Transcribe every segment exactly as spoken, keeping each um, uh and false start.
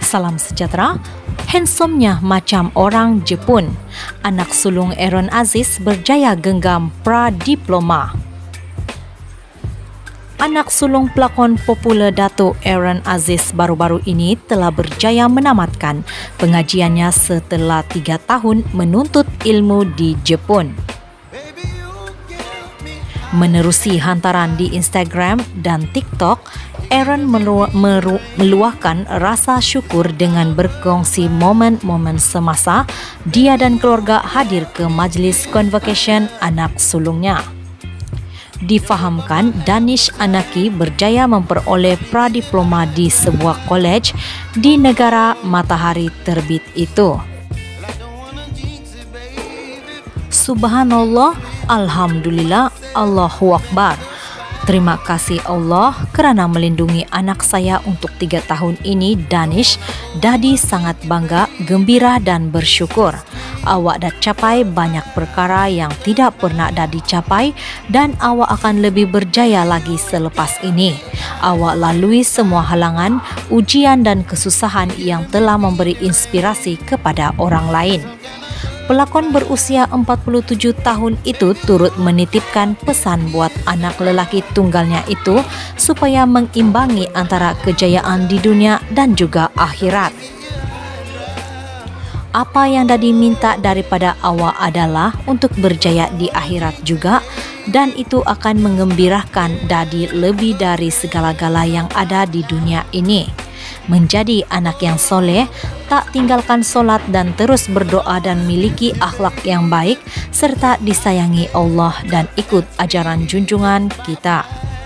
Salam sejahtera. Handsomenya macam orang Jepun. Anak sulung Aaron Aziz berjaya genggam pra-diploma. Anak sulung pelakon popular Datuk Aaron Aziz baru-baru ini telah berjaya menamatkan pengajiannya setelah tiga tahun menuntut ilmu di Jepun. Menerusi hantaran di Instagram dan TikTok, Aaron melu- meru- meluahkan rasa syukur dengan berkongsi momen-momen semasa dia dan keluarga hadir ke majlis convocation anak sulungnya. Difahamkan Danish Anaki berjaya memperoleh pradiploma di sebuah kolej di negara matahari terbit itu. Subhanallah, Alhamdulillah, Allahu Akbar. Terima kasih Allah kerana melindungi anak saya untuk tiga tahun ini, Danish. Dadi sangat bangga, gembira dan bersyukur. Awak dah capai banyak perkara yang tidak pernah Dadi capai dan awak akan lebih berjaya lagi selepas ini. Awak lalui semua halangan, ujian dan kesusahan yang telah memberi inspirasi kepada orang lain. Pelakon berusia empat puluh tujuh tahun itu turut menitipkan pesan buat anak lelaki tunggalnya itu supaya mengimbangi antara kejayaan di dunia dan juga akhirat. Apa yang Dadi minta daripada awak adalah untuk berjaya di akhirat juga, dan itu akan mengembirakan Dadi lebih dari segala-gala yang ada di dunia ini. Menjadi anak yang soleh, tak tinggalkan solat dan terus berdoa dan miliki akhlak yang baik serta disayangi Allah dan ikut ajaran junjungan kita.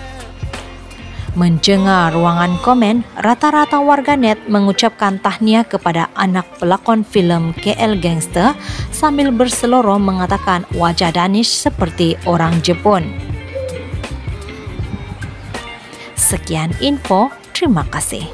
Menjengah ruangan komen, rata-rata warganet mengucapkan tahniah kepada anak pelakon filem K L Gangster sambil berseloroh mengatakan wajah Danish seperti orang Jepun. Sekian info, terima kasih.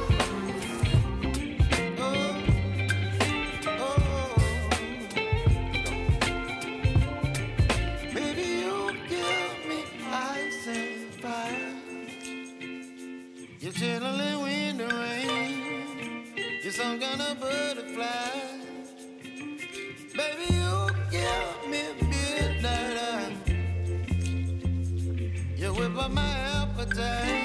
You're chilling in the rain. You're some kind of butterfly. Baby, you give me midnight. You whip up my appetite.